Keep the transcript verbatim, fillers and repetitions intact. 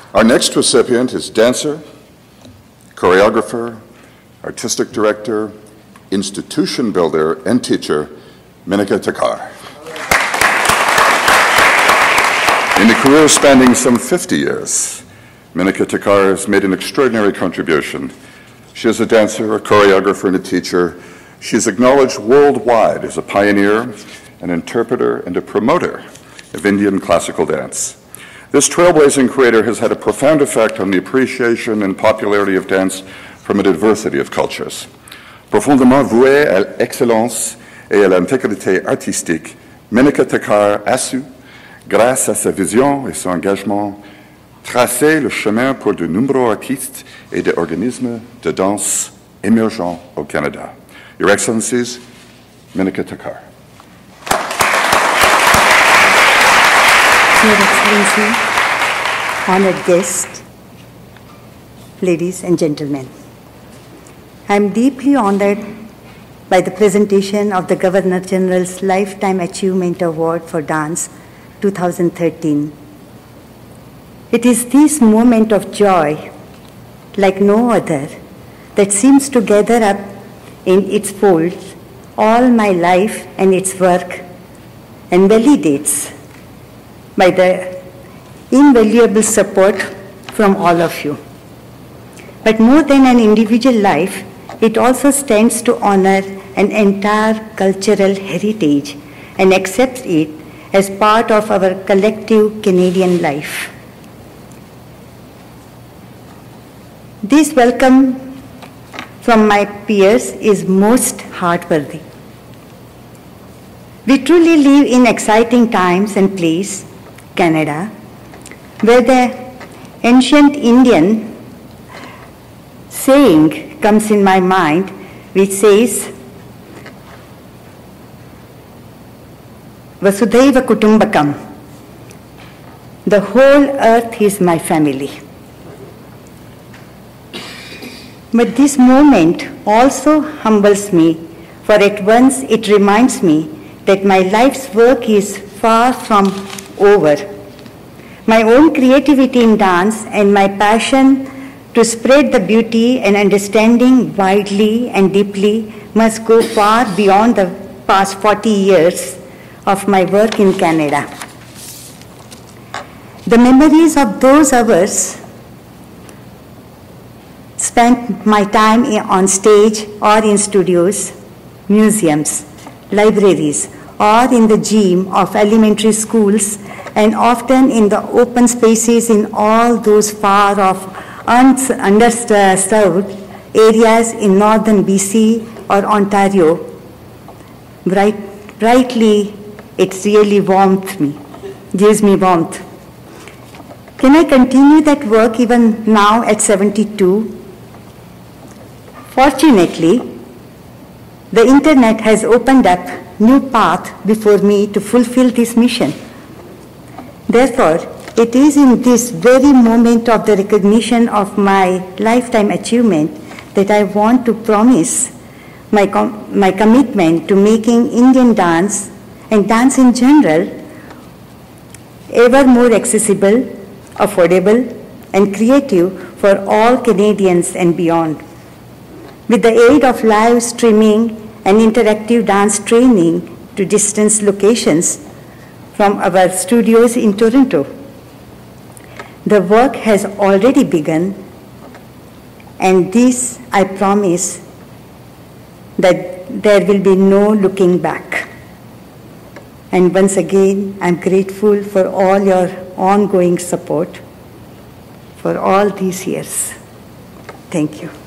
Our next recipient is dancer, choreographer, artistic director, institution builder, and teacher, Minika Takar. In a career spanning some fifty years, Minika Takar has made an extraordinary contribution. She is a dancer, a choreographer, and a teacher. She is acknowledged worldwide as a pioneer, an interpreter, and a promoter of Indian classical dance. This trailblazing creator has had a profound effect on the appreciation and popularity of dance from a diversity of cultures. Profondément vouée à l'excellence et à l'intégrité artistique, Minika Takar a su, grâce à sa vision et son engagement, tracer le chemin pour de nombreux artistes et des organismes de danse émergents au Canada. Your Excellencies, Minika Takar. Your Excellency, honored guests, ladies and gentlemen, I am deeply honored by the presentation of the Governor General's Lifetime Achievement Award for Dance two thousand thirteen. It is this moment of joy, like no other, that seems to gather up in its folds all my life and its work, and validates by the invaluable support from all of you. But more than an individual life, it also stands to honor an entire cultural heritage and accepts it as part of our collective Canadian life. This welcome from my peers is most heartworthy. We truly live in exciting times and place, Canada, where the ancient Indian saying comes in my mind, which says, Vasudhaiva Kutumbakam, the whole earth is my family. But this moment also humbles me, for at once it reminds me that my life's work is far from over. My own creativity in dance and my passion to spread the beauty and understanding widely and deeply must go far beyond the past forty years of my work in Canada. The memories of those hours spent my time on stage or in studios, museums, libraries, or in the gym of elementary schools, and often in the open spaces in all those far off, underserved areas in northern B C or Ontario. Bright, brightly, it really warms me, gives me warmth. Can I continue that work even now at seventy-two? Fortunately, the internet has opened up new path before me to fulfill this mission. Therefore, it is in this very moment of the recognition of my lifetime achievement that I want to promise my, com my commitment to making Indian dance and dance in general ever more accessible, affordable, and creative for all Canadians and beyond. With the aid of live streaming and interactive dance training to distance locations from our studios in Toronto. The work has already begun, and this I promise that there will be no looking back. And once again, I'm grateful for all your ongoing support for all these years. Thank you.